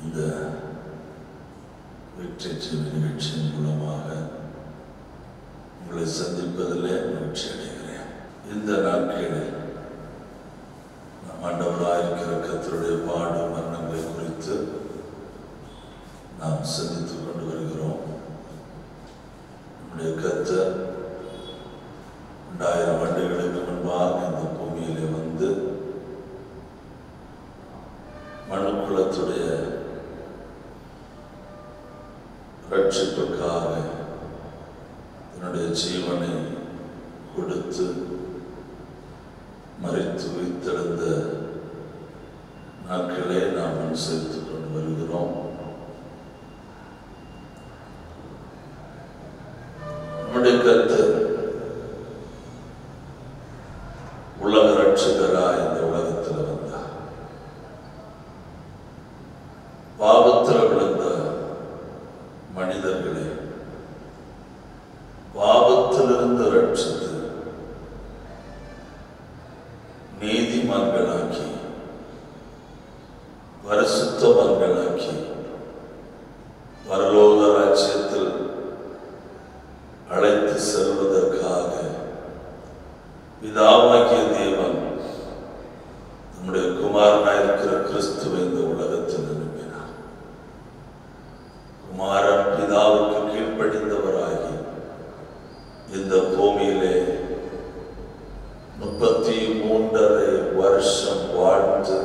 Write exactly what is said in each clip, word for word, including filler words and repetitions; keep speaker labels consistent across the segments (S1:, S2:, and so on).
S1: இந்த வெற்றி டிவி நிகழ்ச்சியின் மூலமாக உங்களை சந்திப்பதிலே மகிழ்ச்சி அடைகிறேன். இந்த நாட்களில் நம் ஆண்டவராயிருக்கிற கர்த்தருடைய பாடு மரணங்களை குறித்து நாம் சிந்தித்துக் கொண்டு வருகிறோம். நம்முடைய கர்த்தர் இரண்டாயிரம் ஆண்டுகளுக்கு முன்பாக இந்த பூமியிலே வந்து மனுக்குலத்துடைய ரட்சிப்புக்காக தன்னுடைய ஜீவனை கொடுத்து மரித்து உயிர்த்தெழுந்த நாட்களே நாம் அனுசரித்துக் கொண்டு வருகிறோம். நம்முடைய கர்த்தர் உலக ரட்சகராய் இந்த உலகத்தில் வந்தார். பாவத்தில் விழுந்த மனிதர்களை பாவத்திலிருந்து ரட்சித்து நீதிமான்களாக்கி பரிசுத்தவான்களாக்கி பரலோக ராஜ்யத்தில் அழைத்து செல்வதற்காக பிதாவாகிய தேவன் நம்முடைய குமாரனாயிருக்கிற கிறிஸ்துவை இந்த உலகத்தில் அனுப்பினார். குமாரன் பிதாவுக்கு கீழ்ப்படிந்தவராகி இந்த பூமியிலே முப்பத்தி மூன்றரை வருஷம் வாழ்ந்து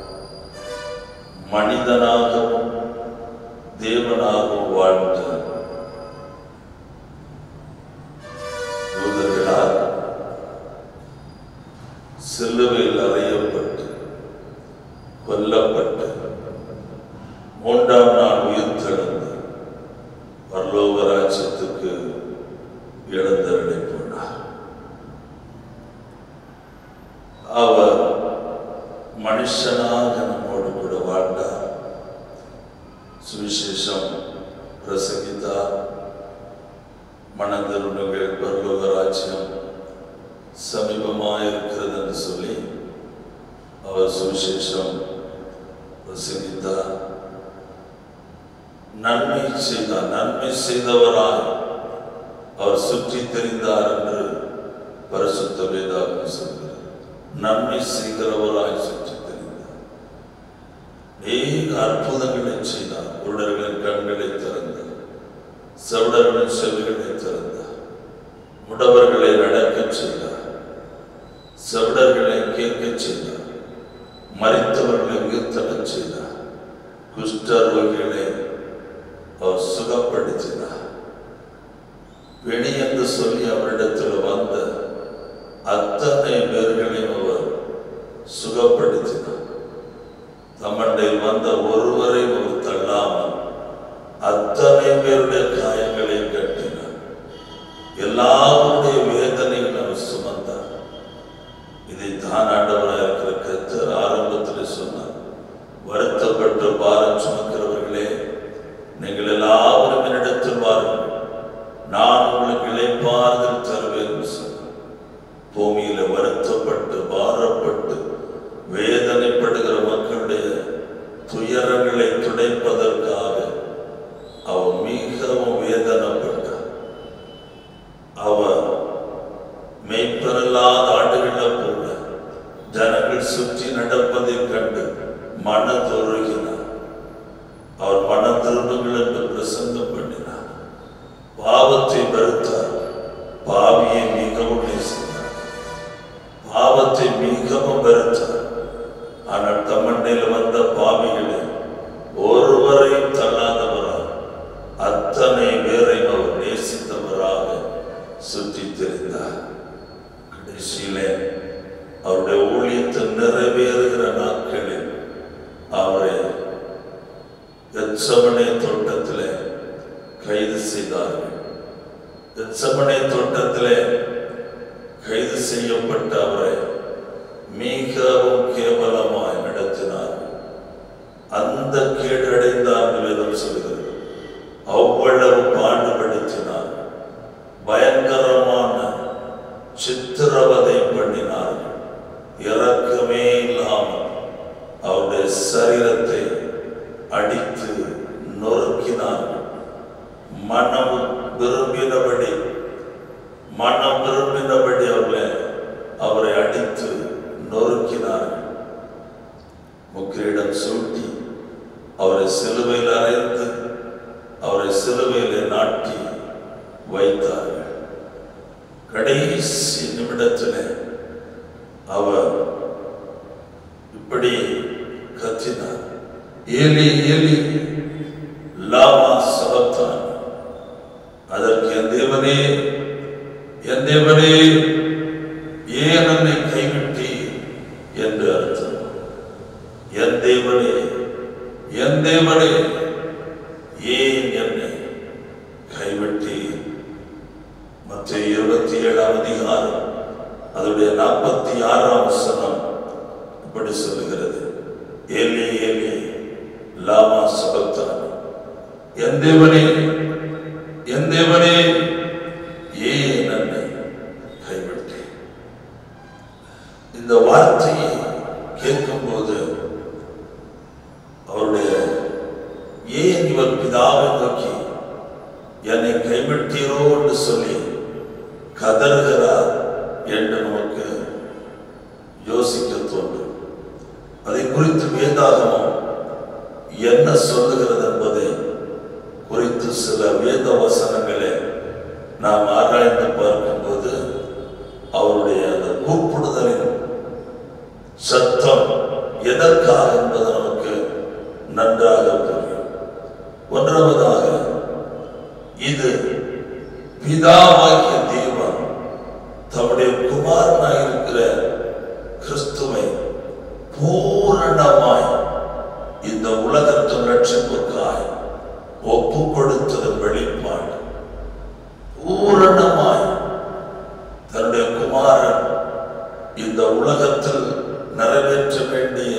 S1: மனிதனாகவும் தேவனாகவும் வாழ்ந்து யூதர்களால் சிலுவையில் அறையப்பட்டு கொல்லப்பட்டு மூன்றாம் நாள் உயிர்த்தெழுந்து பரலோக ராஜ்யத்துக்கு எழுந்தருளி போனார். அவர் மனுஷனாக நம்மோடு கூட வாழ்ந்தார். சுவிசேஷம் பிரசங்கித்தார். மனதிருநுகள் பரலோக ராஜ்யம் சமீபமாயிருக்கிறது என்று சொல்லி அவர் சுவிசேஷம் பிரசங்கித்தார். நன்மை செய்தார். நன்மை செய்தவராய் அவர் சுற்றி தெரிந்தார் என்று பரிசுத்த வேதாகமம் சொல்கிறது. நன்மை செய்கிறவராய் சுற்றி தெரிந்தார். அநேக அற்புதங்களை செய்தார். குருடர்களின் கண்களை திறந்தார். செவிடர்களின் செவிகளை திறந்தார். முடவர்களை நடக்கச் செய்தார். செவிடர்களை கேட்கச் செய்தார். மரித்தவர்களை உயிர்த்தெழச் செய்தார். குஷ்டரோகிகளை அவர் சுகப்படுத்தினார். வெளி என்று சொல்லி அவரிடத்தில் வந்த அத்தனை பேர்களையும் அவர் சுகப்படுத்தினார். தம்மண்டையில் வந்த ஒருவரையும் அவர் தள்ளாமல் அத்தனை பேருடைய காயங்களை கட்டினார். எல்லாருடைய வேதனைகள் அவர் சுமந்தார். இதை தான் ஆண்டவராக இருக்கிற கர்த்தர் ஆரம்பத்தில் சொன்னார். வருத்தப்பட்டு பாரம் சுமக்கிறவர்களே, நீங்கள் எல்லாரும் என்னிடத்தில் வாருங்கள், நான் உங்களுக்கு இளைப்பாறுதல் தருவேன் என்று சொன்னார். பூமியில வருத்தப்பட்டு பாரப்பட்டு வேதனைப்படுகிற மக்களுடைய துயரங்களை துடைப்பதற்காக அவர் மிகவும் வேதனைப்பட்டார். அவர் மெய்ப்பெறலாத ஆடுகளை போல ஜனங்கள் சுற்றி நடப்பதைக் கண்டு மனதுருகினார். அவர் மனம் திரும்புங்கள் என்று பிரசங்கம் பண்ணினார். பாவத்தை வெறுத்தார். பாவியை மிகவும் நேசித்தார். பாவத்தை மிகவும் வெறுத்தார். ஆனால் தம்மண்டையில் வந்த பாவிகளை ஒருவரையும் தள்ளாதவராக அத்தனை பேரையும் அவர் நேசித்தவராக சுற்றி தெரிந்தார். கடைசியிலே அவருடைய ஊழியத்தை நிறைவேறுகிற நாட்களில் அவரை கெத்சமனே தோட்டத்திலே கைது செய்தார்கள். கெத்சமனே தோட்டத்திலே கைது செய்யப்பட்ட அவரை மிகவும் கேவலமாய் நடத்தினார்கள். அந்த கேடடைந்தார்கள் வேதம் சொல்கிறது. அவ்வளவு பாடுபடுத்தினார்கள். பயங்கரமான சித்திரவதை பண்ணினார்கள். இரக்கமே இல்லாமல் அவருடைய சரீரத்தை அடித்து நொறுக்கினார்கள். மனம் விரும்பினபடி மனம் விரும்பினபடி அவர்களை அவரை அடித்து நொறுக்கினார்கள். முக்கிரிடம் சூட்டி அவரை சிலுவையில் அறைந்து அவரை சிலுவையிலே நாட்டி வைத்தார்கள். கடைசி நிமிடத்திலே அவர் இப்படி கத்தினார், ஏலி ஏலி லாமா சபக்தானி. அதற்கு என் தேவனே என் தேவனே ஏன் என்னை கைவிட்டி என்று அர்த்தம். என் தேவனே என் தேவனே ஏன் என்னை கைவிட்டி. மத்தேயு இருபத்தி ஏழாம் அதிகாரம் அதனுடைய நாற்பத்தி ஆறாம் வசனம் இப்படி சொல்லுகிறது, ஏலி ஏலி லாமா சபக்தானி. என் தேவனே என் தேவனே ஏன் என்னை கைவிட்டே. இந்த வார்த்தையை கேட்கும் போது அவருடைய ஏன் இவர் பிதாவை நோக்கி என்னை கைவிட்டீரோ என்று சொல்லி கதறுகிறார் என்று நமக்கு யோசிக்க தோன்றும். அதை குறித்து வேதாகமம் என்ன சொல்லுகிறது என்பதை குறித்து சில வேத வசனங்களை நாம் ஆராய்ந்து பார்க்கும்போது அவருடைய அந்த கூப்பிடுதலின் சத்தம் எதற்காக என்பது நமக்கு நன்றாக புரியும். ஒன்றாவதாக, இது பிதாவாகிய தேவன் தம்முடைய குமாரனாக இருக்கிற கிறிஸ்துவை பூரணமாய் இந்த உலகத்தின் ரட்சிப்புக்காய் ஒப்பு கொடுத்ததன் வெளிப்பாடு. பூரணமாய் தன்னுடைய குமாரன் இந்த உலகத்தில் நிறைவேற்ற வேண்டிய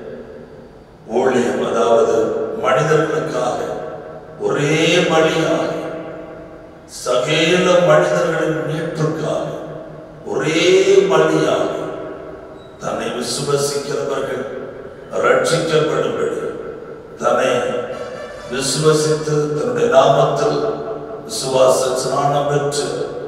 S1: ஊழியம், அதாவது மனிதர்களுக்காக ஒரே பலியாக சகல மனிதர்களின் மீட்புக்காக ஒரே பலியாக தன்னை விசுவசிக்கிறவர்கள் ரட்சிக்கப்படும்படி தன்னை விசுவசித்து தன்னுடைய நாமத்தில் விசுவாச ஸ்நானம் பெற்று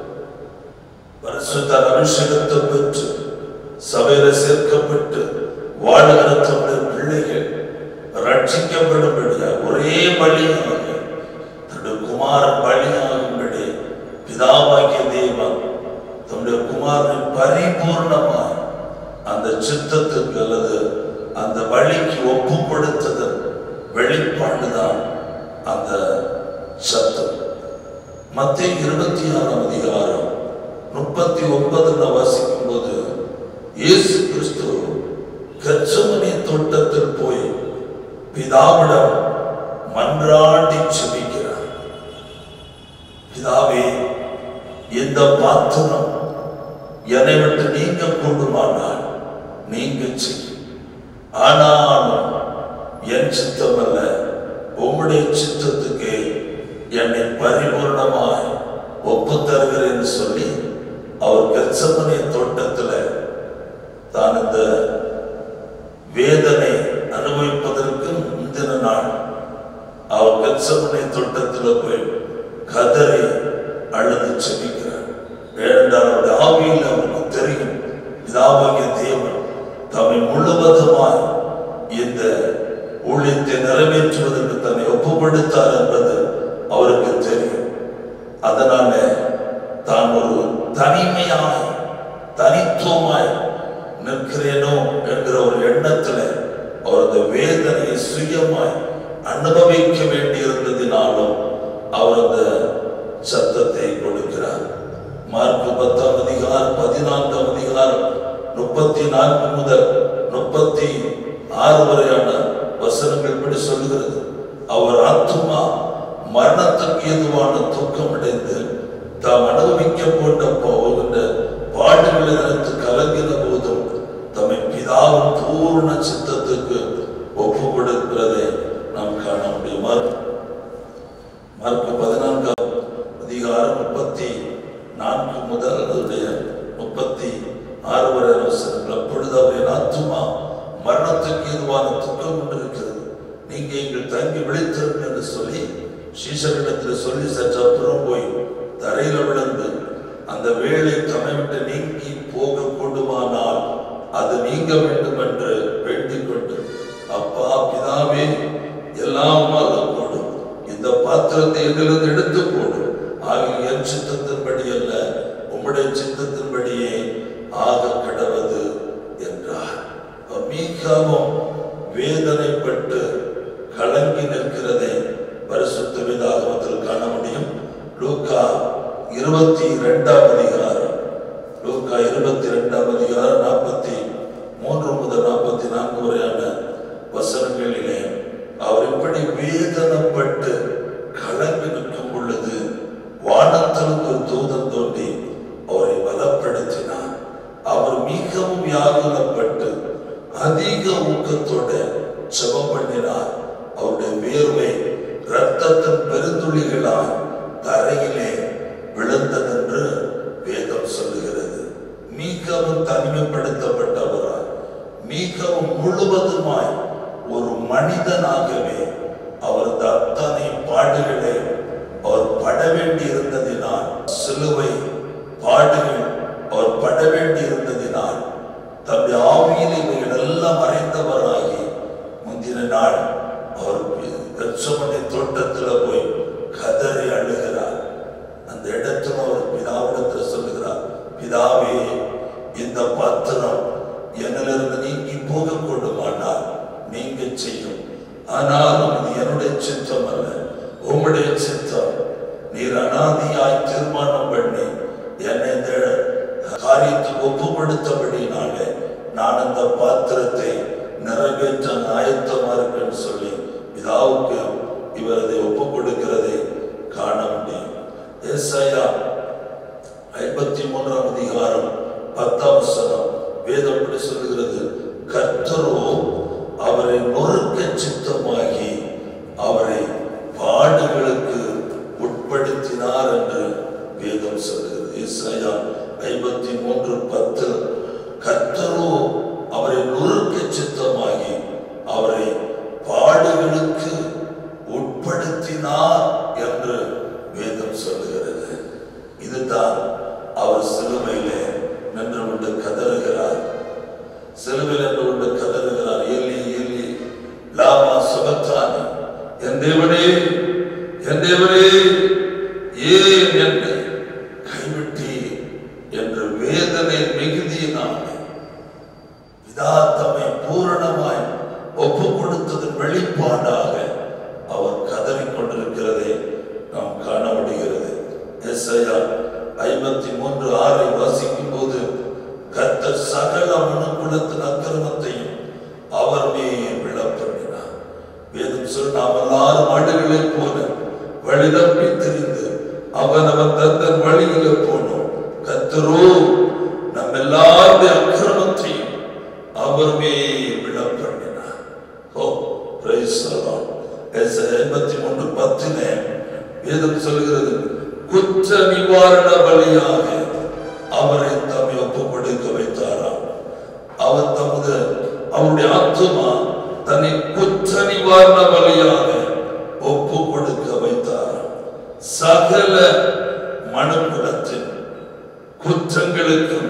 S1: பரிசுத்த அபிஷேகத்தை பெற்று சபையில சேர்க்கப்பட்டு வாழுகிற தன்னுடைய பிள்ளைகள் ரட்சிக்கப்படும்படியாக ஒரே பலியாக தன்னுடைய குமாரன் பலியாகும்படி பிதாவாகிய தேவன் தன்னுடைய குமாரனை பரிபூர்ணமாய் அந்த சித்தத்துக்கு அல்லது அந்த வழிக்கு ஒப்பு கொடுத்ததன் வெளிப்பாடுதான் அந்த சத்தம். மத்தேயு இருபத்தி ஆறாம் அதிகாரம் முப்பத்தி ஒன்பதுல வாசிக்கும் போது இயேசு கிறிஸ்து கெத்செமனே தோட்டத்தில் போய் பிதாவிடம் மன்றாடி ஜெபிக்கிறார். பிதாவே, இந்த பாத்திரம் என்னை விட்டு நீங்க கூடுமானால் நீங்க செய்யும், ஆனாலும் என் சித்தம் அல்ல உம்முடைய சித்தத்துக்கு என்னை பரிபூர்ணமாய் ஒப்பு தருகிறேன் சொல்லி அவர் கெத்செமனே தோட்டத்தில் தான் இந்த வேதனை அனுபவிப்பதற்கு முந்தின நாள் அவர் கெத்செமனே தோட்டத்தில் போய் கதறி அழுது செபிக்கிறார். ஏனென்றால் அவருடைய ஆவியில் அவருக்கு தெரியும், பிதாவாகிய தேவன் தம்மை முழுவதுமாய் இந்த ஊழியத்தை நிறைவேற்றுவதற்கு தன்னை ஒப்புப்படுத்தார் என்பது அவருக்கு தெரியும். அதனால தான் ஒரு தனிமையாய் தனித்துவமாய் நிற்கிறேனோ என்கிற ஒரு எண்ணத்தில் அவர் அந்த வேதனையை சுயமாய் அனுபவிக்க வேண்டியிருந்ததினாலும் அவர் அந்த சத்தத்தை கொடுக்கிறார். மார்க்கு பத்தாம் அதிகாரம் பதினான்காம் அதிகாரம் முப்பத்தி நான்கு முதல் முப்பத்தி ஆறு வரையான வசனங்கள் இப்படி சொல்லுகிறது, அவர் ஆத்துமா மரணத்துக்கு ஏதுவான துக்கம் அடைந்து தாம் அனுபவிக்க போட்ட போகின்ற பாடுகளை நினைத்து கலங்கின போதும் தம்மை பிதாவின் பூர்ண சித்தத்துக்கு ஒப்பு கொடுக்கிறதை நாம் காண முடியும். மார்க்கு பதினான்காம் அதிகாரம் முப்பத்தி நான்கு முதல் அதனுடைய முப்பத்தி ஆறு வரை வசனங்கள். அப்பொழுது அவரின் ஆத்துமா மரணத்துக்கு ஏதுவான துக்கம் கொண்டிருக்கிறது, நீங்க இங்கு தங்கி நீங்கள் விழித்திருங்கள் என்று சொல்லி சீஷரிடத்தில் சொல்லி சற்று அப்புறம் போய் தரையில விழுந்து அந்த வேலை தம்மை விட்டு நீங்கி போக கூடுமானால் அது நீங்க வேண்டும் என்று வேண்டிக் கொண்டு, அப்பா பிதாவே எல்லாம் போடும், இந்த பாத்திரத்தை எங்கிருந்து எடுத்து போடும், ஆகிய என் சித்தத்தின்படி அல்ல உம்முடைய சித்தத்தின்படியே ஆக கடவது என்றார். மிகவும் வேதனைப்பட்டு கலங்கி நிற்கிறதை பரிசுத்த வேதாகமத்தில் காண முடியும். லூக்கா இருபத்தி இரண்டாம் அதிகாரம் லூக்கா இருபத்தி இரண்டாம் அதிகாரம் நாற்பத்தி மூன்று முதல் நாற்பத்தி நான்கு வரையான வசனங்களிலே அவர் இப்படி வேதனைப்பட்டு கலங்கி நிற்கும் பொழுது வானத்திலிருந்து ஒரு தூதன் தோன்றி அவரை பலப்படுத்தினார். அவர் மிகவும் வியாகுலப்பட்டு அதிக ஊக்கத்தோட ஜெபம் பண்ணினார். அவருடைய வேர்வை இரத்தத்தின் பெருந்துளிகளால் தரையிலே விழுந்ததென்று வேதம் சொல்லுகிறது. மிகவும் தனிமைப்படுத்தப்பட்டவராய், மிகவும் முழுவதுமாய் ஒரு மனிதனாகவே அவர் அத்தனை பாடுகளை அவர் பட வேண்டி இருந்ததினால், சிலுவை பாடுகள் அவர் பட வேண்டி இருந்ததினால் தம்முடைய ஆவியில் இவைகள் எல்லாம் மறைந்தவராகி முந்தின நாள் அவர் கெத்செமனே தோட்டத்தில் போய் கதறி அழுகிறார். அந்த இடத்துல அவர் பிதாவிடத்தில் சொல்லுகிறார், பிதாவே இந்த பாத்திரம் என்னிலிருந்து நீங்கி போக கூடுமானால் நீங்க செய்யும், ஆனாலும் இது என்னுடைய சித்தம் அல்ல உம்முடைய சித்தம். நீர் அனாதியாய் தீர்மானம் பண்ணி என்னை இந்த காரியத்துக்கு ஒப்புப்படுத்தபடினாலே நான் அந்த பாத்திரத்தை நிறைவேற்ற ஆயத்தமா இருக்குன்னு சொல்லி பிதாவுக்கு இவர் அதை ஒப்புக் கொடுக்கிறதை காண முடியும். ஏசாயா ஐம்பத்தி மூன்றாம் அதிகாரம் பத்தாம் வசனம் வேதம் இப்படி சொல்லுகிறது, கர்த்தரோ அவரை நொறுக்க சித்தமாகி அவரை பாடுகளுக்கு உட்படுத்தினார் என்று வேதம் சொல்லுகிறது. ஏசாயா ஐம்பத்தி மூன்று பத்து, கர்த்தரோ அவரை நொறுக்க சித்தமாகி அவரை பாடுகளுக்கு உட்படுத்தினார் என்று வேதம் சொல்லுகிறது. இதுதான் அவர் சிலுவையிலே நின்று கொண்டு கதறுகிறார். சிலுவையில் நின்று கொண்டு கதறுகிறார், ஏலி ஏலி லாமா சபக்தானி, என் தேவனே என் தேவனே ஏன் என்னை கைவிட்டி என்று வேதனை மிகுதியினாலே பிதா தம்மை பூரணமாய் ஒப்பு கொடுத்ததன் வெளிப்பாடாக அவர் கதறிக் கொண்டிருக்கிறதை நாம் காண முடிகிறது. ஏசாயா ஐம்பத்தி மூன்று ஆறை வாசிக்கும் போது, கர்த்தர் சகல மனுக்குலத்தின் அக்கிரமத்தையும் அவர் மேல் விழப்பண்ணினார். வேதம் சொல், நாம் எல்லாரும் ஆடுகளை போல வழி தப்பி தெரிந்து அவன் அவன் தந்தன் வழியில போனோம், கர்த்தரோ நம் எல்லாருடைய அக்கிரமத்தையும் அவர் மேல் விழப்பண்ணினார். ஓ பிரைஸ் தி லார்ட். ஐம்பத்தி மூன்று பத்திலே வேதம் சொல்கிறது, குற்ற நிவாரண பலியாக அவரை தம்மை ஒப்பு கொடுக்க வைத்தாராம். அவர் தமது அவருடைய ஆத்துமா தன்னை குற்ற நிவாரண பலியாக ஒப்பு கொடுக்க வைத்தாராம். சகல மனுக்குலத்தின் குற்றங்களுக்கும்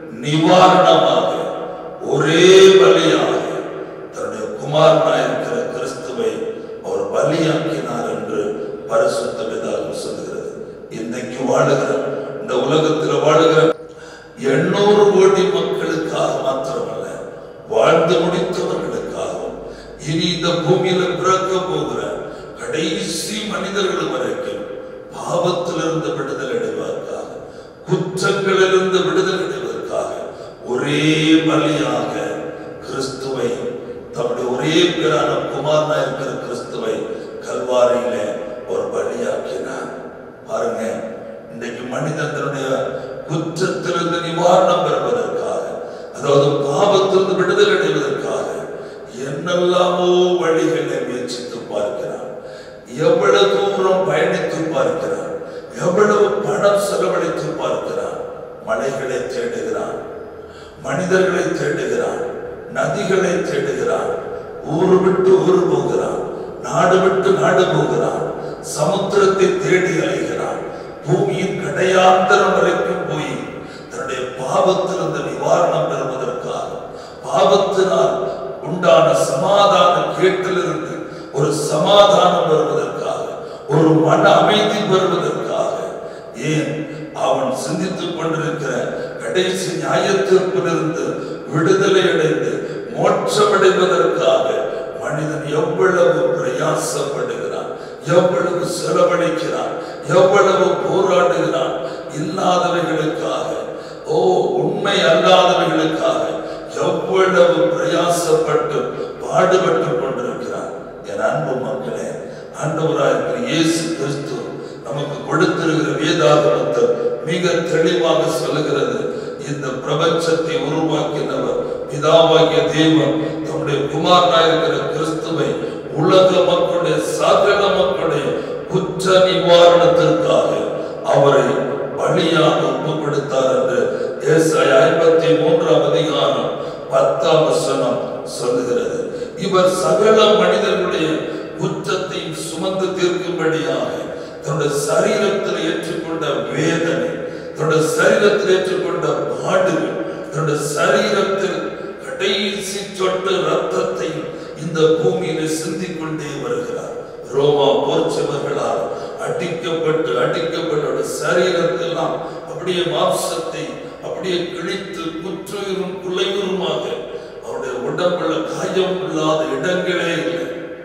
S1: நிவாரணமாக ஒரே பலியாக தன்னுடைய குமாரனாய் இருக்கிற கிறிஸ்துவை அவர் பலியாக்கினார் என்று பரிசுத்த வேதாகம் சொல்லுகிறது. இன்றைக்கு வாழுகிற இந்த உலகத்தில் வாழுகிற எண்ணூறு கோடி மக்களுக்காக மாத்திரமல்ல, வாழ்ந்து முடித்தவர்களுக்காகவும் இனி இந்த பூமியில பிறக்க போகிற கடைசி மனிதர்கள் வரைக்கும் பாவத்திலிருந்து விடுதலை அடைவதற்காக, குற்றங்களிலிருந்து விடுதலை அடைவதற்காக ஒரே பலியாக கிறிஸ்துவை, தம்முடைய ஒரே பேரான குமாரனா இருக்கிற கிறிஸ்துவை கல்வாரியிலே ஒரு பலியாக்கினார். பாருங்க, இன்றைக்கு மனிதன் தன்னுடைய குற்றத்திலிருந்து நிவாரணம் பெறுவதற்காக, அதாவது பாவத்திலிருந்து விடுதலை அடைவதற்காக என்னெல்லாமோ வழிகளை முயற்சித்து பார்க்கிறார். எவ்வளவு தூரம் பயணித்து பார்க்கிறார், எவ்வளவு பணம் செலவழித்து பார்க்கிறார். மலைகளை தேடுகிறான், மனிதர்களை தேடுகிறான், நதிகளை தேடுகிறான், ஊர் விட்டு ஊர் போகிறான், நாடு விட்டு நாடு போகிறான், சமுத்திரத்தை தேடி அலைகிறான், பூமியின் கடையாந்தரம் வரைக்கும் போய் தன்னுடைய பாவத்திலிருந்து நிவாரணம் பெறுவதற்காக, பாவத்தினால் உண்டான சமாதான கேட்டிலிருந்து ஒரு சமாதானம் வருவதற்காக, ஒரு மன அமைதி பெறுவதற்காக, ஏன் அவன் சிந்தித்துக் கொண்டிருக்கிற கடைசி நியாயத்தீர்ப்பிலிருந்து விடுதலை அடைந்து மோட்சமடைவதற்காக மனிதன் எவ்வளவு பிரயாசப்படுகிறான், எவ்வளவு செலவழிக்கிறான், எவ்வளவு போராடுகிறான். இல்லாதவைகளுக்காக, ஓ உண்மை அல்லாதவைகளுக்காக எவ்வளவு பிரயாசப்பட்டு பாடுபட்டு கொண்டிருக்கிறான். என் அன்பு மக்களே, ஆண்டவராகிய இயேசு கிறிஸ்து நமக்கு கொடுத்திருக்கிற வேதாகமத்தை மிக தெளிவாக சொல்லுகிறது. இந்த பிரபஞ்சத்தை உருவாக்கினவர் பிதாவாகிய தேவன் தம்முடைய குமாரனாயிருக்கிற கிறிஸ்துவை உலக மக்களுடைய சகல மக்களுடைய குற்ற நிவாரணத்திற்காக அவரை பலியாக ஒப்பு கொடுத்தார் என்று ஏசாயா ஐம்பத்தி மூன்றாம் அதிகாரம் பத்தாம் வசனம் சொல்லுகிறது. இவர் சகல மனிதர்களுடைய குற்றத்தையும் சுமந்து தீர்க்கும்படியாக தன்னுடைய சரீரத்தில் ஏற்றுக்கொண்ட வேதனை, தன்னுடைய சரீரத்தில் ஏற்றுக்கொண்ட பாடுகள், தன்னுடைய சரீரத்தில் கடைசி சொட்டு ரத்தத்தை இந்த பூமியில சிந்திக் கொண்டே வருகிறார். ரோமா போர்ச்சவர்களால் அடிக்கப்பட்டு அடிக்கப்பட்ட சரீரத்தெல்லாம் அப்படியே மாம்சத்தை அப்படியே கிழித்து குற்றுயிரும் குலையுருமாக அவருடைய உடம்புல காயம் இல்லாத இடங்களே இல்லை,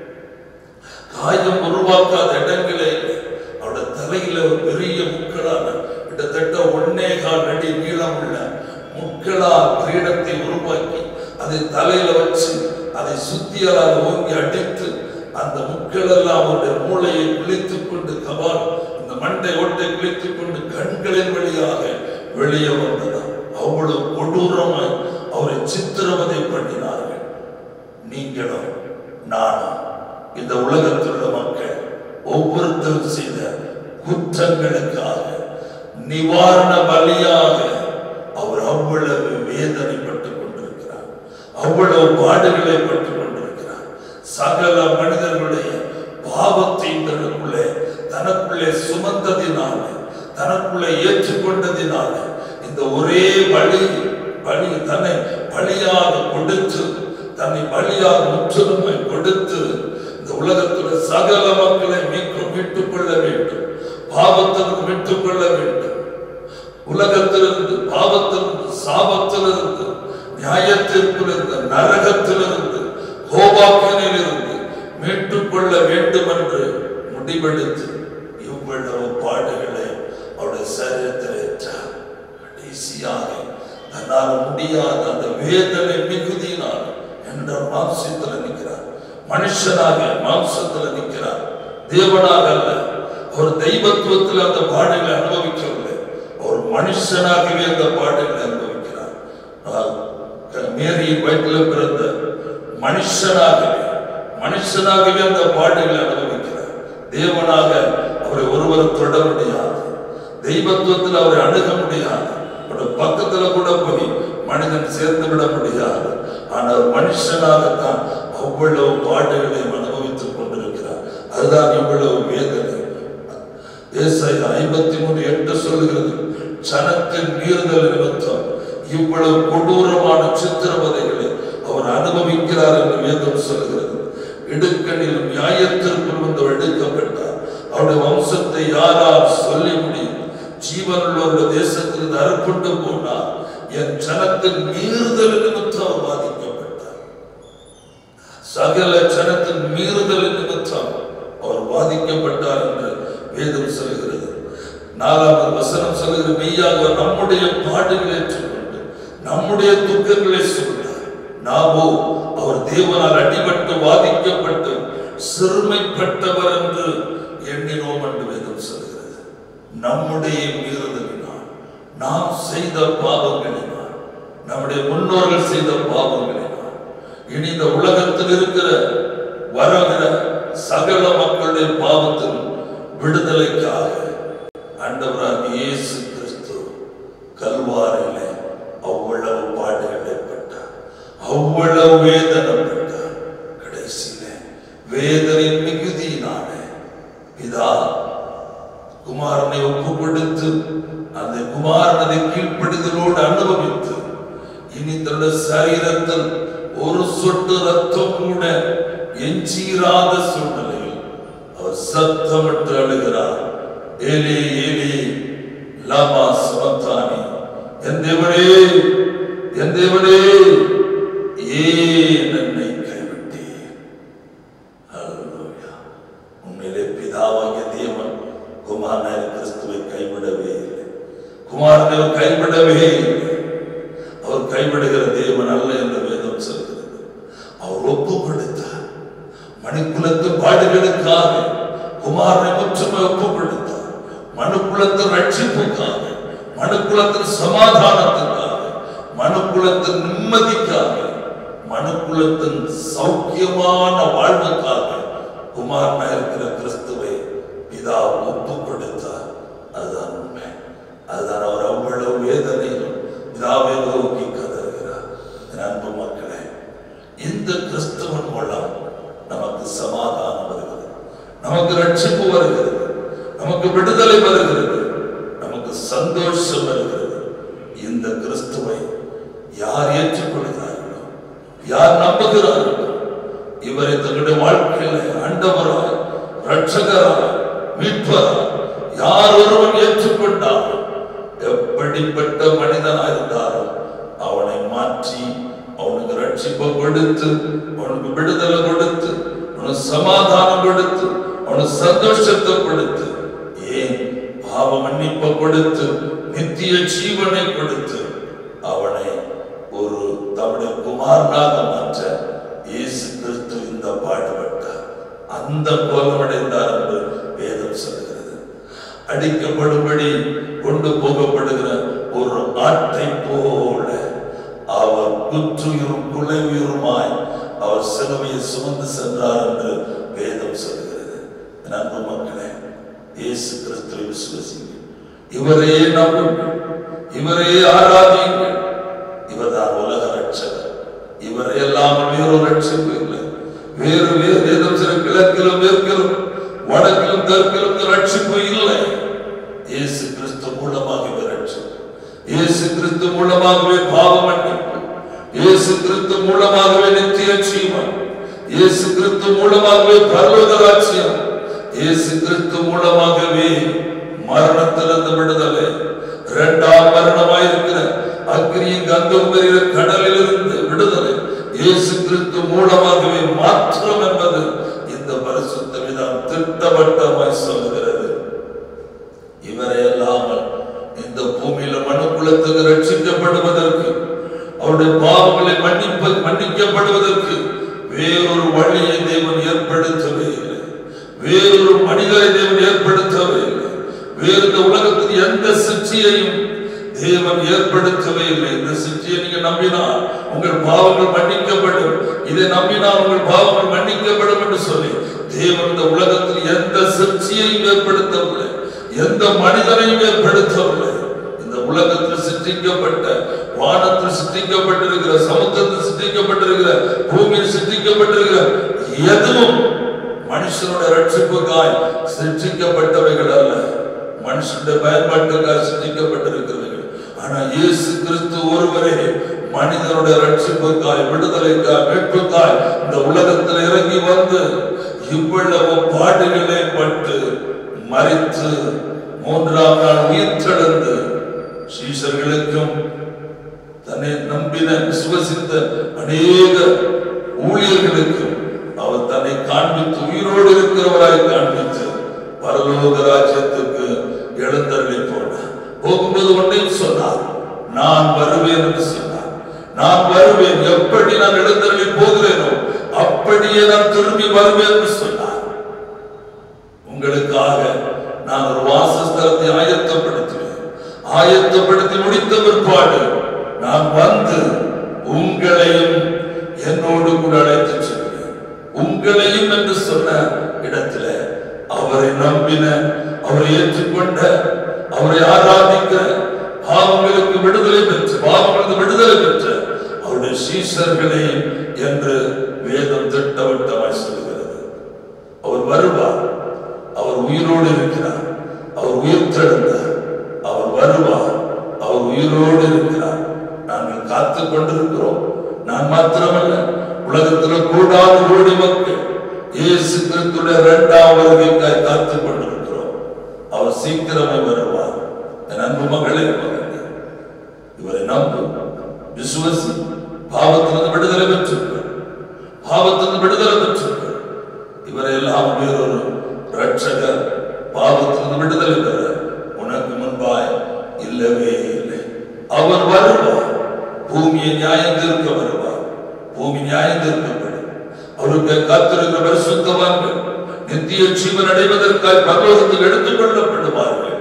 S1: காயம் உருவாக்காத இடங்களே இல்லை. அவருடைய தலையில ஒரு பெரிய முக்களான கிட்டத்தட்ட ஒன்னே கால் அடி நீளம் உள்ள முக்களால் கிரீடத்தை உருவாக்கி அதை தலையில வச்சு அதை சுத்தியால் ஓங்கி அடித்து அந்த முக்கள் எல்லாம் அவருடைய மூளையை கிழித்துக் கொண்டு கபால் இந்த மண்டை ஓட்டை கிழித்துக் கொண்டு கண்களின் வழியாக வெளியே வந்ததாம். அவ்வளவு கொடூரமாய் அவரை சித்திரவதை பண்ணினார்கள். நீங்களும் நானும் இந்த உலகத்தில் உள்ள மக்கள் ஒவ்வொருத்தரும் செய்த குற்றங்களுக்காக நிவாரண பலியாக அவர் அவ்வளவு வேதனைப்பட்டுக் கொண்டிருக்கிறார், அவ்வளவு பாடுகளை பட்டுக் கொண்டிருக்கிறார். சகல மனிதர்களுடைய பாவத்தை தனக்குள்ளே தனக்குள்ளே சுமந்ததினால, தனக்குள்ளே ஏற்றுக்கொண்டதினால இந்த ஒரே பலி பலி தன்னை பலியாக கொடுத்து, தன்னை பலியாக முற்றுரிமை கொடுத்து இந்த உலகத்தில் சகல மக்களை மீட்கும் மீட்டுக் கொள்ள வேண்டும், பாவத்திற்கு மீட்டுக் கொள்ள வேண்டும். உலகத்திலிருந்து, பாவத்திலிருந்து, சாபத்திலிருந்து, நியாயத்திற்கிலிருந்து, நரகத்திலிருந்து, கோபாக்கினிலிருந்து மீட்டுக் கொள்ள வேண்டும் என்று முடிவெடுத்து இவ்வளவு பாடுகளை அவருடைய சரீரத்தில் ஏற்றார். கடைசியாக தன்னால் முடியாத அந்த வேதனை மிகுதியினால் என்ற மாம்சத்தில் நிற்கிறார், மனுஷனாக மாம்சத்தில் நிற்கிறார், தேவனாக அல்ல. அவர் தெய்வத்துவத்தில் அந்த பாடுகளை அனுபவிக்கவில்லை, அவர் மனுஷனாகவே அந்த பாடுகளை அனுபவிக்கிறார். மேரியின் வயிற்றில் பிறந்த மனுஷனாகவே மனுஷனாகவே அந்த பாடுகளை அனுபவிக்கிறார். தேவனாக அவரை ஒருவர் தொட முடியாது, தெய்வத்துவத்தில் அவரை அணுக முடியாது, அவருடைய பக்கத்தில் கூட போய் மனிதன் சேர்ந்து விட முடியாது. ஆனால் மனுஷனாகத்தான் அவ்வளவு பாடுகளை அனுபவித்துக் கொண்டிருக்கிறார். அதுதான் இவ்வளவு வேதனை. ஏசாயா ஐம்பத்தி மூன்று எட்டு சொல்லுகிறது, சனத்தின் மீறுதல் நிமித்தம் இவ்வளவு கொடூரமான சித்திரவதைகளை அவர் அனுபவிக்கிறார் என்று வேதம் சொல்லுகிறது. இடுக்கணில் நியாயத்திற்குள் வந்து எடுக்கப்பட்டார். அவருடைய வம்சத்தை யாரால் சொல்லி முடியும்? ஜீவனுள்ள தேசத்திலிருந்து அறுப்புண்டு போனார். என் ஜனத்தின் மீறுதல் நிமித்தம் அவர் பாதிக்கப்பட்டார். சகல ஜனத்தின் மீறுதல் நிமித்தம் அவர் பாதிக்கப்பட்டார் என்று வேதம் சொல்கிறது. நாலாவது வசனம் சொல்கிறது, மெய்யாக நம்முடைய பாடுகளை ஏற்றுக்கொண்டு நம்முடைய துக்கங்களை சொன்னார். நாமோ அவர் தேவனால் அடிபட்டு வாதிக்கப்பட்டு சிறுமைப்பட்டவர் என்று எண்ணினோம் என்று வேதம் சொல்கிறது. நம்முடைய மீறுதலினால், நாம் செய்த பாவங்களினால், நம்முடைய முன்னோர்கள் செய்த பாவங்களினால், இனி இந்த உலகத்தில் இருக்கிற வருகிற சகல மக்களுடைய பாவத்தில் விடுதலைக்காக ஆண்டவராகிய இயேசு கிறிஸ்து கல்வாரியிலே அவ்வளவு பாடுகளை பட்டார், அவ்வளவு வேதனை பட்டார். கடைசியிலே வேதனை பிதா குமாரனை ஒப்பு கொடுத்து அந்த குமாரனை கீழ்ப்படிதலோடு அனுபவித்து இனி தன்னுடைய சரீரத்தில் ஒரு சொட்டு ரத்தம் கூட எஞ்சீராத சூழ்நிலையில் அவர் சத்தமிட்டு அழுகிறார். ஏலே ஏலே லமா சபக்தானி, என் தேவனே என் தேவனே ஏன் என்னை கைவிட்டீர்? ஹல்லேலூயா. உண்மையிலே பிதாவாகிய தேவன் குமாரனாகிய கிறிஸ்துவை கைவிடவே இல்லை. குமாரனை கைவிடவே இல்லை. அவர் கைவிடுகிற தேவன் அல்ல என்று வேதம் சொல்கிறது. அவர் ஒப்பு கொடுத்தார். மனுக்குலத்து பாடுகளுக்காக குமாரனை முற்றுமை ஒப்பு கொடுத்தார். மனுக்குலத்தின் ரட்சிப்புக்காக, மனுக்குலத்தின் சமாதானத்துக்காக, மனுக்குலத்தின் நிம்மதிக்காக, மனுக்குலத்தின் சௌக்கியமான வாழ்வுக்காக குமாரனாக இருக்கிற கிறிஸ்துவை பிதா ஒப்பு கொடுத்தார். அதுதான் உண்மை. அதுதான் அவர் அவ்வளவு வேதனையிலும் பிதாவை நோக்கி கதறுகிறார். அன்பு மக்களே, இந்த கிறிஸ்துவன் மூலம் நமக்கு சமாதானம் வருகிறது, நமக்கு ரட்சிப்பு வருகிறது, நமக்கு விடுதலை வருகிறது, நமக்கு சந்தோஷம் வருகிறது. இந்த கிறிஸ்துவை யார் ஏற்றுக்கொள்கிறார்களோ, யார் நம்புகிறார்களோ, இவரை தங்களுடைய வாழ்க்கையில ஆண்டவராய், இரட்சகராய், மீட்பராய் யார் ஒருவன் ஏற்றுக்கொண்டார், எப்படிப்பட்ட மனிதனாக இருந்தாலும் அவனை மாற்றி அவனுக்கு ரட்சிப்பை கொடுத்து, அவனுக்கு விடுதலை கொடுத்து, அவனுக்கு சமாதானம் கொடுத்து, அவனுக்கு சந்தோஷத்தை கொடுத்து, ஏன் பாவ மன்னிப்பை கொடுத்து, நித்திய ஜீவனை கொடுத்து அவனை ஒரு தம்முடைய குமாரனாக மாற்ற இயேசு கிறிஸ்து இந்த பாடுபட்டார். அந்த கோலமடைந்தார் என்று வேதம் சொல்கிறது. அடிக்கப்படும்படி கொண்டு போகப்படுகிற ஒரு ஆட்டை போல அவர் குற்றுயிரும் குலையுயிருமாய் அவர் சிலுவையை சுமந்து சென்றார் என்று வேதம் சொல்கிறது. அன்பு மக்களே, இயேசு கிறிஸ்துவை விசுவாசியுங்கள், இவரே நம்புங்கள், இவரே ஆராதியுங்கள். இவர்தான் உலக ரட்சகர். இவரை எல்லாம் வேறு ரட்சிப்பு இல்லை. வேறு வேறு வேதம் சில கிழக்கிலும் மேற்கிலும் வடக்கிலும் தெற்கிலும் ரட்சிப்பு இல்லை. இயேசு கிறிஸ்து மூலமாகவே ரட்சிப்பு, இயேசு கிறிஸ்து மூலமாகவே பாவ மன்னிப்பு, இயேசு கிறிஸ்து மூலமாகவே நித்திய ஜீவன், இயேசு கிறிஸ்து மூலமாகவே பரலோக ராஜ்யம், இயேசு கிறிஸ்து மூலமாகவே மரணத்திலிருந்து விடுதலை, இரண்டாம் மரணமாயிருக்கிற அக்னியின் கந்தம் பெறுகிற கடலிலிருந்து விடுதலை இயேசு கிறிஸ்து மூலமாகவே மாற்றம் என்பது இந்த பரிசுத்த வேதம் திட்டவட்டமாய் சொல்கிறது. இவரை அல்லாமல் இந்த பூமியில மனுக்குலத்துக்கு ரட்சிக்கப்படுவதற்கு, அவருடைய பாவங்களை மன்னிப்ப மன்னிக்கப்படுவதற்கு வேறொரு வழியை தேவன் ஏற்படுத்தவே இல்லை. வேறொரு மனிதரை தேவன் ஏற்படுத்தவே இல்லை. வேறு இந்த உலகத்தில் எந்த சிற்சியையும் தேவன் ஏற்படுத்தவே இல்லை. இந்த சிற்சியை நீங்க நம்பினால் உங்கள் பாவங்கள் மன்னிக்கப்படும், இதை நம்பினால் உங்கள் பாவங்கள் மன்னிக்கப்படும் என்று சொல்லி தேவன் இந்த உலகத்தில் எந்த சிற்சியையும் ஏற்படுத்தவில்லை, எந்த மனிதனையும் ஏற்படுத்தவில்லை. இந்த உலகத்தில் சிற்றிக்கப்பட்ட, வானத்தில் சிற்றிக்கப்பட்டிருக்கிற, சமுத்திரத்தில் சிற்றிக்கப்பட்டிருக்கிற, பூமியில் சிற்றிக்கப்பட்டிருக்கிற எதுவும் மனுஷனுடைய ரட்சிப்புக்காய் சிற்றிக்கப்பட்டவைகள் அல்ல, மனுஷனுடைய பயன்பாட்டுக்காக சிற்றிக்கப்பட்டிருக்கிறவைகள். ஆனா இயேசு கிறிஸ்து ஒருவரே மனிதனுடைய ரட்சிப்புக்காய், விடுதலைக்காய், மீட்புக்காய் இந்த உலகத்தில் இறங்கி வந்து இவ்வளவு பாடுகளை பட்டு மரித்து மூன்றாம் நாள் உயிர்த்தெழுந்து சீஷர்களுக்கும் தன்னை நம்பின விசுவசித்த அநேக ஊழியர்களுக்கும் அவர் தன்னை காண்பித்து உயிரோடு இருக்கிறவராய் காண்பித்து பரலோக ராஜ்யத்துக்கு எழுந்தருளி போனார். போகும்போது ஒன்றையும் சொன்னார், நான் வருவேன் என்று சொன்னார். நான் வருவேன், எப்படி நான் எழுந்தருளி போகிறேனோ அப்படியே நான் திரும்பி வருவேன் என்று சொன்னார். உங்களுக்காக நான் ஒரு வாசஸ்தலத்தை ஆயத்தப்படுத்துவேன். ஆயத்தப்படுத்தி முடித்த பிற்பாடு நான் வந்து உங்களையும் என்னோடு கூட அழைத்து செல்வேன். உங்களையும் என்று சொன்ன இடத்துல அவரை நம்பின, அவரை ஏற்றுக்கொண்ட, அவரை ஆராதிக்கிற, பாவங்களுக்கு விடுதலை பெற்று பாவங்களுக்கு விடுதலை பெற்ற அவருடைய சீஷர்களை என்று வேதம் திட்டவட்டமாய் சொல்கிறது. அவர் வருவார், அவர் உயிரோடு இருக்கிறார். அவர் உயிர்த்தெழுந்தார். அவர் வருவார். அவர் உயிரோடு இருக்கிறார். நாங்கள் காத்துக் கொண்டிருக்கிறோம். நான் மாத்திரமல்ல, உலகத்தில் கூடாது கோடி மக்கள் இயேசு கிறிஸ்துவின் இரண்டாம் வருகைக்காய் காத்துக் கொண்டிருக்கிறோம். அவர் சீக்கிரமே வருவார். என் அன்பு மகளே, மகனே, இவரை நம்பு, விசுவாசி, பாவத்திலிருந்து விடுதலை பெற்றிருக்கிறார். பாவத்திலிருந்து விடுதலை பெற்றிருக்கிறார். இவரை எல்லாம் வேறொரு இரட்சகர் பாவத்திலிருந்து விடுதலை பெற உனக்கு முன்பாய் இல்லவே இல்லை. அவர் வருவார். பூமியை நியாயம் தீர்க்க வருவார். பூமி நியாயம் தீர்க்கப்படும். அவருக்கு காத்திருக்கிற பரிசுத்தவான்கள் நித்திய ஜீவன் அடைவதற்காய் பரலோகத்தில் எடுத்துக் கொள்ளப்படுவார்கள்.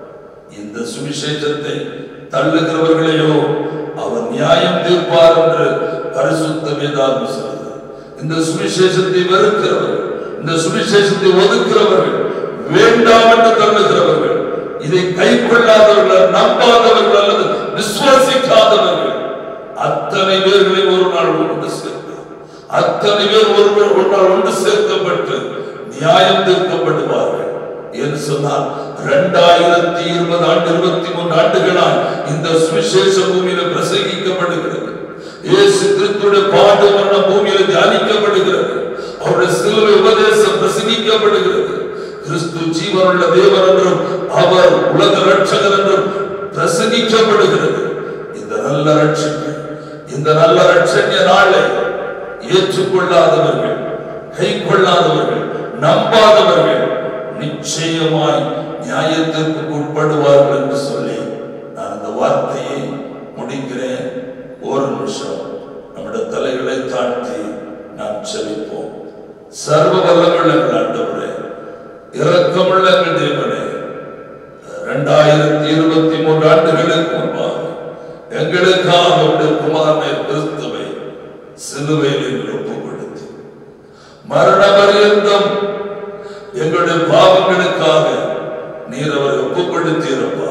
S1: இந்த சுவிசேஷத்தை தள்ளுகிறவர்களையோ அவர் நியாயம் தீர்ப்பார் என்று பரிசுத்த வேதாகமம் சொல்கிறது. இந்த சுவிசேஷத்தை வெறுக்கிறவர்கள், இந்த சுவிசேஷத்தை ஒதுக்கிறவர்கள், வேண்டாம் என்று தள்ளுகிறவர்கள், இதை கை கொள்ளாதவர்கள், நம்பாதவர்கள் அல்லது விசுவாசிக்காதவர்கள் அத்தனை பேர்களை ஒரு நாள் ஒன்று சேர்ப்பார். அத்தனை பேர் ஒருவர் ஒரு நாள் ஒன்று சேர்க்கப்பட்டு நியாயம் தீர்க்கப்படுவார்கள் என்று சொன்னால், இரண்டாயிரத்தி இருபது ஆண்டு இருபத்தி மூன்று ஆண்டுகளால் இந்த சுவிசேஷ பூமியில பிரசங்கிக்கப்படுகிறது. இயேசு கிறிஸ்துவின் பாடு மரண பூமியில தியானிக்கப்படுகிறது. அவருடைய சிலுவை உபதேசம் பிரசங்கிக்கப்படுகிறது. கிறிஸ்து ஜீவனுள்ள தேவன் என்றும் அவர் உலக ரட்சகர் என்றும் பிரசங்கிக்கப்படுகிறது. இந்த நல்ல ரட்சகர், இந்த நல்ல ரட்சணிய நாளை ஏற்றுக்கொள்ளாதவர்கள், கை கொள்ளாதவர்கள், நம்பாதவர்கள் நிச்சயமாய் நியாயத்திற்கு உட்படுவார்கள் என்று சொல்லி நான் அந்த வார்த்தையை முடிக்கிறேன். ஒரு நிமிஷம் நம்முடைய தலைகளை தாழ்த்தி நாம் செபிப்போம். சர்வ வல்லமையுள்ள ஆண்டவரே, இரக்கமுள்ள எங்கள் தேவனே, இரண்டாயிரத்தி இருபத்தி மூன்று ஆண்டுகளுக்கு முன்பாக எங்களுக்காக அவருடைய குமாரனை கிறிஸ்துவை சிலுவையில் ஒப்புக் கொடுத்து மரண பரியந்தம் எங்களுடைய பாவங்களுக்காக நீர் அவரை ஒப்புக் கொடுத்தீரப்பா.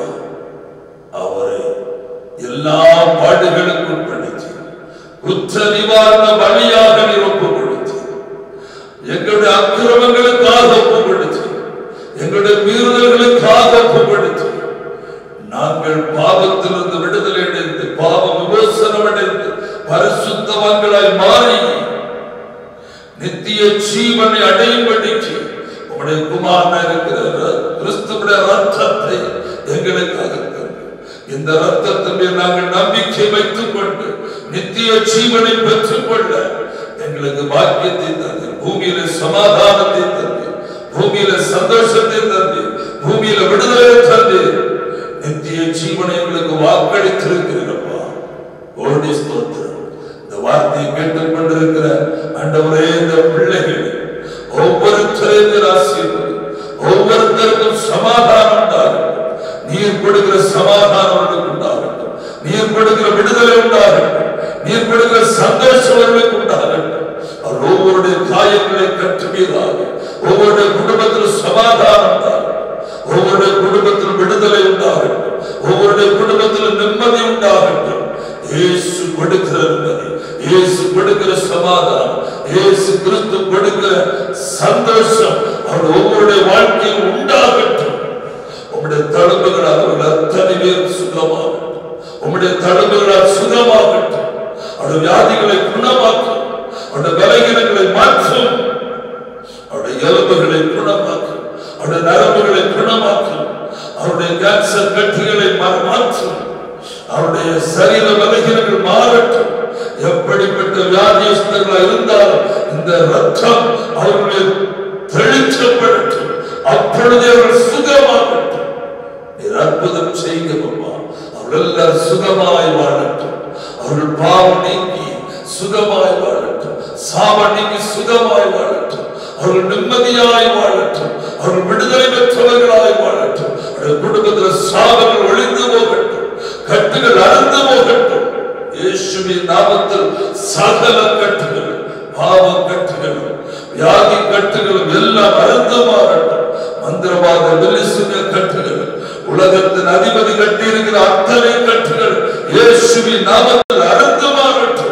S1: அவரை எல்லா பாடுகளுக்கு உட்படுத்தி குற்ற நிவாரண பலியாக நீர் ஒப்புக் கொடுத்து எங்களுடைய அக்கிரமங்களுக்காக ஒப்புக் கொடுத்து எங்களுடைய மீறுதல்களுக்காக ஒப்புக் கொடுத்து நாங்கள் பாவத்திலிருந்து விடுதலை அடைந்து பாவ விமோசனம் அடைந்து பரிசுத்தவான்களாய் மாறி நித்திய ஜீவனை அடையும்படிக்கு உம்முடைய குமாரனாக இருக்கிற கிறிஸ்துவுடைய ரத்தத்தை எங்களுக்காக தந்து இந்த ரத்தத்தின் மேல் நாங்கள் நம்பிக்கை வைத்துக் கொண்டு நித்திய ஜீவனை பெற்றுக் கொள்ள எங்களுக்கு பாக்கியத்தை தந்து, பூமியில சமாதானத்தை தந்து, பூமியில சந்தோஷத்தை தந்து, பூமியில விடுதலை தந்து நித்திய ஜீவனை எங்களுக்கு வாக்களித்திருக்கிறப்பா. ஓடி ஸ்தோத்திரம். இந்த வார்த்தையை கேட்டுக் கொண்டிருக்கிற ஆண்டவரே, இந்த பிள்ளைகள் ஒவ்வொருத்தரையும் ஆசீர்வதி, ஒவ்வொருத்தருக்கும் சமாதானம் உண்டாகட்டும். நீர் கொடுக்கிற சமாதானம் அவர்களுக்கு உண்டாகட்டும். நீர் கொடுக்கிற விடுதலை உண்டாகட்டும். நீர் கொடுக்கிற சந்தோஷம் அவர்களுக்கு உண்டாகட்டும். அவர் ஒவ்வொருடைய காயங்களை கற்றுவீராக. ஒவ்வொருடைய குடும்பத்தில் சமாதானம் உண்டாகட்டும். ஒவ்வொருடைய குடும்பத்தில் விடுதலை உண்டாகட்டும். ஒவ்வொருடைய குடும்பத்தில் நிம்மதி உண்டாகட்டும். இயேசு கொடுக்கிற நிம்மதி, இயேசு கொடுக்கிற சமாதானம், இயேசு கிறிஸ்து கொடுக்கிற சந்தோஷம் அவர் ஒவ்வொருடைய வாழ்க்கையில் உண்டாகட்டும். உம்முடைய தழும்புகளால் அவர்கள் அத்தனை பேர் சுகமாகட்டும். உம்முடைய தழும்புகளால் சுகமாகட்டும். அவருடைய வியாதிகளை குணமாக்கும். அவருடைய பலகீனங்களை மாற்றும். அவருடைய எலும்புகளை குணமாக்கும். அவருடைய நரம்புகளை குணமாக்கும். அவருடைய கேன்சர் கட்டிகளை மாற்றும். அவருடைய சரீர பலகீனங்கள் மாறட்டும். எப்படிப்பட்ட வியாதியஸ்தர்களாக இருந்தாலும் இந்த ரத்தம் அவர்களை தெளிச்சப்படட்டும். அப்பொழுது அவர்கள் சுகமாகட்டும். நீர் அற்புதம் செய்யுங்கப்பா. அவர்கள் எல்லாரும் சுகமாய் வாழட்டும். அவர்கள் பாவம் நீங்கி சுகமாய் வாழட்டும். சாபம் நீங்கி சுகமாய் வாழட்டும். அவர்கள் நிம்மதியாய் வாழட்டும். அவர்கள் விடுதலை பெற்றவர்களாய் வாழட்டும். அவருடைய குடும்பத்தில் சாபங்கள் ஒழிந்து போகட்டும். கட்டுகள் அறுந்து போகட்டும். இயேசுவின் நாமத்தில் சகல கட்டுகள், பாவ கட்டுகள், வியாதி கட்டுகள் எல்லாம் அறுந்து மாறட்டும். மந்திரவாத வெளிசுக கட்டுகள், உலகத்தின் அதிபதி கட்டி இருக்கிற அத்தனை கட்டுகள் இயேசுவின் நாமத்தில் அறுந்து மாறட்டும்.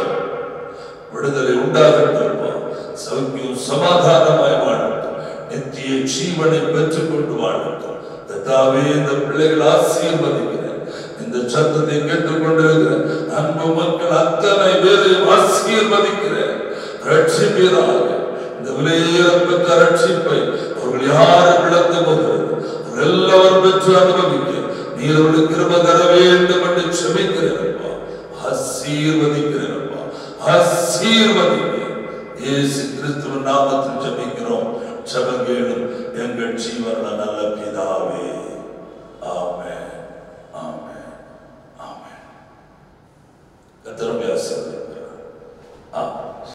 S1: விடுதலை உண்டாகட்டும். சௌக்கியம் சமாதானமாய் வாழட்டும். நித்திய ஜீவ ஜீவனை பெற்றுக் கொண்டு வாழட்டும். கர்த்தாவே, இந்த பிள்ளைகள் ஆசீர்வதிக்கிறேன். இந்த சத்தத்தை கேட்டுக்கொண்டிருக்கிற அன்பு மக்கள் அத்தனை பேரையும் ஆசீர்வதிக்கிறேன். ரட்சிப்பீராக. இந்த விலையேறப்பட்ட ரட்சிப்பை அவர்கள் யாரும் இழந்து போகிறது எல்லாரும் பெற்று அனுபவிக்க நீர் அவர்களுக்கு கிருபை தர வேண்டும் என்று செபிக்கிறேனப்பா. ஆசீர்வதிக்கிறேனப்பா, ஆசீர்வதிக்கிறேன். இயேசு கிறிஸ்துவின் நாமத்தில் ஜெபிக்கிறோம். ஜெபம் கேளும் எங்கள் ஜீவன